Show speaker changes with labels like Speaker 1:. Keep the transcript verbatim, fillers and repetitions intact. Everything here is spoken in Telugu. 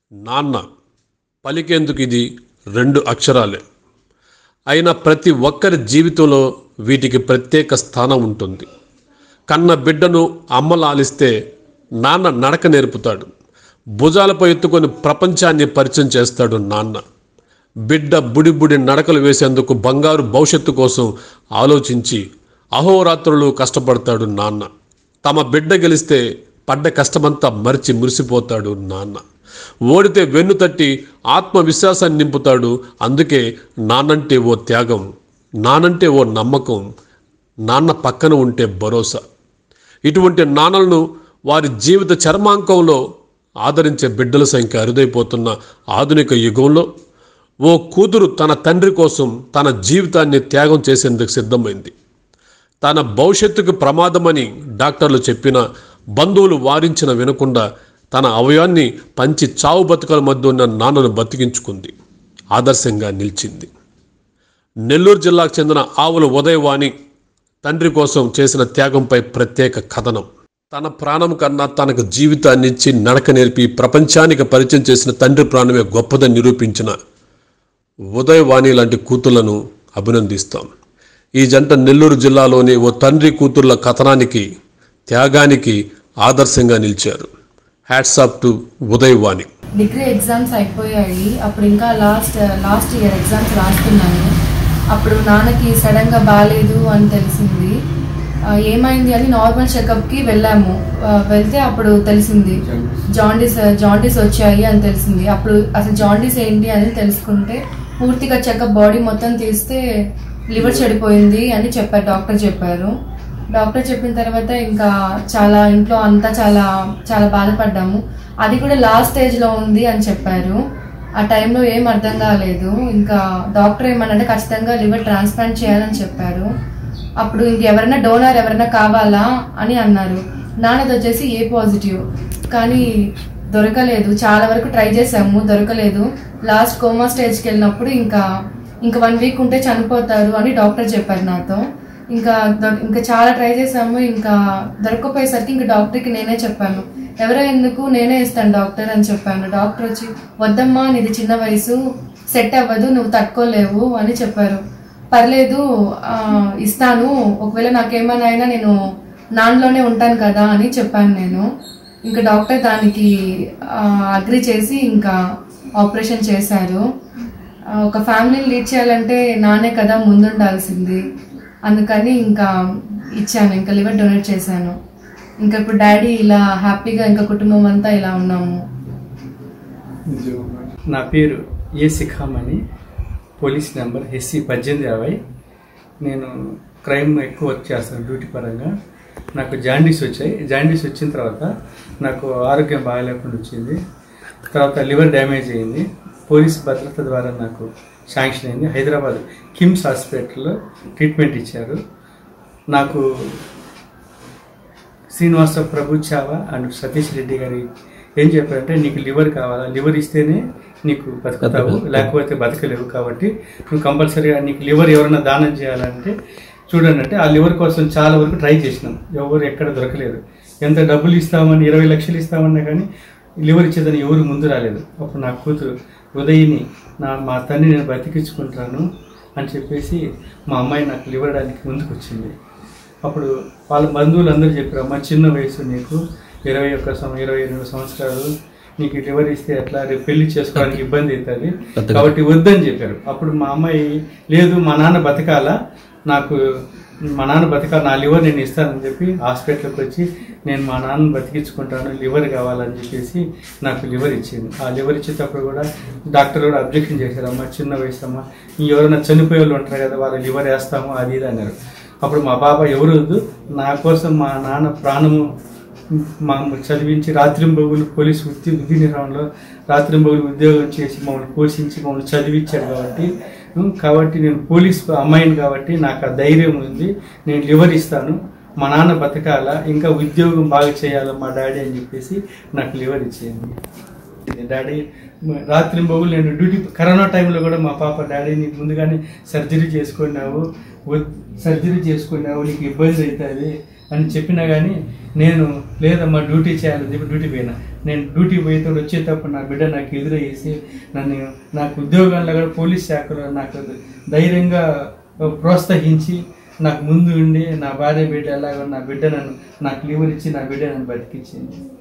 Speaker 1: నాన్న పలికేందుకు ఇది రెండు అక్షరాలే. అయినా ప్రతి ఒక్కరి జీవితంలో వీటికి ప్రత్యేక స్థానం ఉంటుంది. కన్న బిడ్డను అమ్మ లాలిస్తే నాన్న నడక నేర్పుతాడు. భుజాలపై ఎత్తుకొని ప్రపంచాన్ని పరిచయం చేస్తాడు నాన్న. బిడ్డ బుడి బుడి నడకలు వేసేందుకు బంగారు భవిష్యత్తు కోసం ఆలోచించి అహోరాత్రులు కష్టపడతాడు నాన్న. తమ బిడ్డ గెలిస్తే పడ్డ కష్టమంతా మరిచి మురిసిపోతాడు నాన్న. ఓడితే వెన్ను తట్టి ఆత్మవిశ్వాసాన్ని నింపుతాడు. అందుకే నాన్నంటే ఓ త్యాగం, నానంటే ఓ నమ్మకం, నాన్న పక్కన ఉంటే భరోసా. ఇటువంటి నాన్నలను వారి జీవిత చర్మాంకంలో ఆదరించే బిడ్డల సంఖ్య అరుదైపోతున్న ఆధునిక యుగంలో ఓ కూతురు తన తండ్రి కోసం తన జీవితాన్ని త్యాగం చేసేందుకు సిద్ధమైంది. తన భవిష్యత్తుకు ప్రమాదమని డాక్టర్లు చెప్పినా, బంధువులు వారించిన వినకుండా తన అవయాన్ని పంచి చావు బతుకల మధ్య ఉన్న నాన్నను బతికించుకుంది. ఆదర్శంగా నిలిచింది. నెల్లూరు జిల్లాకు చెందిన ఆవుల ఉదయవాణి తండ్రి కోసం చేసిన త్యాగంపై ప్రత్యేక కథనం. తన ప్రాణం కన్నా తనకు జీవితాన్ని ఇచ్చి నడక నేర్పి ప్రపంచానికి పరిచయం చేసిన తండ్రి ప్రాణమే గొప్పదని నిరూపించిన ఉదయవాణి లాంటి కూతుళ్లను అభినందిస్తాం. ఈ జంట నెల్లూరు జిల్లాలోని ఓ తండ్రి కూతుర్ల కథనానికి, త్యాగానికి ఆదర్శంగా నిలిచారు. Hats off to Udayavani.
Speaker 2: Degree exams అయిపోయాయి. అప్పుడు ఇంకా లాస్ట్ లాస్ట్ ఇయర్ ఎగ్జామ్స్ రాస్తున్నాను. అప్పుడు నాన్నకి సడన్గా బాగాలేదు అని తెలిసింది. ఏమైంది అని నార్మల్ చెకప్కి వెళ్ళాము. వెళ్తే అప్పుడు తెలిసింది జాండీస్ జాండీస్ వచ్చాయి అని తెలిసింది. అప్పుడు అసలు జాండీస్ ఏంటి అని తెలుసుకుంటే పూర్తిగా చెకప్ బాడీ మొత్తం తీస్తే లివర్ చెడిపోయింది అని చెప్పారు, డాక్టర్ చెప్పారు. డాక్టర్ చెప్పిన తర్వాత ఇంకా చాలా ఇంట్లో అంతా చాలా చాలా బాధపడ్డాము. అది కూడా లాస్ట్ స్టేజ్లో ఉంది అని చెప్పారు. ఆ టైంలో ఏం అర్థం కాలేదు. ఇంకా డాక్టర్ ఏమన్నంటే ఖచ్చితంగా లివర్ ట్రాన్స్ప్లాంట్ చేయాలని చెప్పారు. అప్పుడు ఇంకెవరైనా డోనర్ ఎవరైనా కావాలా అని అన్నారు. నాన్నది వచ్చేసి ఏ పాజిటివ్, కానీ దొరకలేదు. చాలా వరకు ట్రై చేసాము, దొరకలేదు. లాస్ట్ కోమా స్టేజ్కి వెళ్ళినప్పుడు ఇంకా ఇంకా వన్ వీక్ ఉంటే చనిపోతారు అని డాక్టర్ చెప్పారు నాతో. ఇంకా ఇంకా చాలా ట్రై చేసాము. ఇంకా దొరకకపోయేసరికి ఇంకా డాక్టర్కి నేనే చెప్పాను, ఎవరో ఎందుకు నేనే ఇస్తాను డాక్టర్ అని చెప్పాను. డాక్టర్ వచ్చి వద్దమ్మా నీది చిన్న వయసు, సెట్ అవ్వదు, నువ్వు తట్టుకోలేవు అని చెప్పారు. పర్లేదు ఇస్తాను, ఒకవేళ నాకేమైనా అయినా నేను నాన్నలోనే ఉంటాను కదా అని చెప్పాను నేను. ఇంకా డాక్టర్ దానికి అగ్రి చేసి ఇంకా ఆపరేషన్ చేశారు. ఒక ఫ్యామిలీని లీడ్ చేయాలంటే నానే కదా ముందుండాల్సింది. అందుకని ఇంకా ఇచ్చాను, ఇంకా లివర్ డొనేట్ చేశాను. ఇంకా ఇప్పుడు డాడీ ఇలా హ్యాపీగా ఇంకా కుటుంబం అంతా ఇలా ఉన్నాము.
Speaker 3: నా పేరు A Sikhamani, police number SC పద్దెనిమిది అరవై. నేను క్రైమ్ ఎక్కువ వర్క్ చేస్తాను డ్యూటీ పరంగా. నాకు జాండీస్ వచ్చాయి. జాండీస్ వచ్చిన తర్వాత నాకు ఆరోగ్యం బాగాలేకుండా వచ్చింది. తర్వాత లివర్ డ్యామేజ్ అయింది. పోలీస్ భద్రత ద్వారా నాకు శాంక్షన్ అయింది. హైదరాబాద్ కిమ్స్ హాస్పిటల్లో ట్రీట్మెంట్ ఇచ్చారు. నాకు శ్రీనివాస ప్రభు చావా అండ్ సతీష్ రెడ్డి గారి ఏం చెప్పారంటే, నీకు లివర్ కావాలా, లివర్ ఇస్తేనే నీకు బతుకుతావు, లేకపోతే బతకలేవు, కాబట్టి నువ్వు కంపల్సరీగా నీకు లివర్ ఎవరైనా దానం చేయాలంటే చూడండి అంటే ఆ లివర్ కోసం చాలా వరకు ట్రై చేసినాం. ఎవరు ఎక్కడ దొరకలేదు. ఎంత డబ్బులు ఇస్తామని, ఇరవై లక్షలు ఇస్తామన్నా కానీ లివర్ ఇచ్చేదని ఎవరు ముందు రాలేదు. అప్పుడు నా కూతురు ఉదయిని నా మా తండ్రి నేను బతికించుకుంటాను అని చెప్పేసి మా అమ్మాయి నాకు లివర్ ఇవ్వడానికి ముందుకు వచ్చింది. అప్పుడు వాళ్ళ బంధువులు అందరూ చెప్పారు, అమ్మ చిన్న వయసు నీకు, ఇరవై ఒక్క సంవత్సరం ఇరవై ఎనిమిది సంవత్సరాలు, నీకు లివర్ ఇస్తే ఎట్లా రేపు పెళ్లి చేసుకోవడానికి ఇబ్బంది అవుతుంది కాబట్టి వద్దని చెప్పారు. అప్పుడు మా అమ్మాయి లేదు మా నాన్న బతకాలా, నాకు మా నాన్న బతకాలి, నా లివర్ నేను ఇస్తానని చెప్పి హాస్పిటల్కి వచ్చి నేను మా నాన్నని బతికించుకుంటాను, లివర్ కావాలని చెప్పేసి నాకు లివర్ ఇచ్చింది. ఆ లివర్ ఇచ్చేటప్పుడు కూడా డాక్టర్ కూడా అబ్జెక్షన్ చేశారు, అమ్మ చిన్న వయసు అమ్మ, ఎవరైనా చనిపోయే వాళ్ళు ఉంటారు కదా వాళ్ళ లివర్ వేస్తాము అది ఇది అన్నారు. అప్పుడు మా బాబా ఎవరు వద్దు, నా కోసం మా నాన్న ప్రాణము మా చదివించి రాత్రింబగులు పోలీసు వృత్తి విధి నిర్వహణలో రాత్రింబగులు ఉద్యోగం చేసి మమ్మల్ని పోషించి మమ్మల్ని చదివించారు. కాబట్టి కాబట్టి నేను పోలీస్ అమ్మాయిని కాబట్టి నాకు ఆ ధైర్యం ఉంది, నేను లివర్ ఇస్తాను, మా నాన్న బతకాల, ఇంకా ఉద్యోగం బాగా చేయాలి మా డాడీ అని చెప్పేసి నాకు లివర్ ఇచ్చేయండి. డాడీ రాత్రింబగులు నేను డ్యూటీ కరోనా టైంలో కూడా మా పాప డాడీ నీకు ముందుగానే సర్జరీ చేసుకున్నావు, సర్జరీ చేసుకున్నావు నీకు ఇబ్బంది అవుతుంది, అని చెప్పినా కానీ నేను లేదమ్మా డ్యూటీ చేయాలని చెప్పి డ్యూటీ పోయినా. నేను డ్యూటీ పోయితే వచ్చేటప్పుడు నా బిడ్డ నాకు ఎదురయ్యేసి నన్ను నాకు ఉద్యోగంలో కూడా పోలీస్ శాఖలో నాకు ధైర్యంగా ప్రోత్సహించి నాకు ముందు ఉండి నా భార్య బిడ్డ ఎలాగో నా బిడ్డ నన్ను నాకు లివర్ ఇచ్చి నా బిడ్డ నన్ను బతికించింది.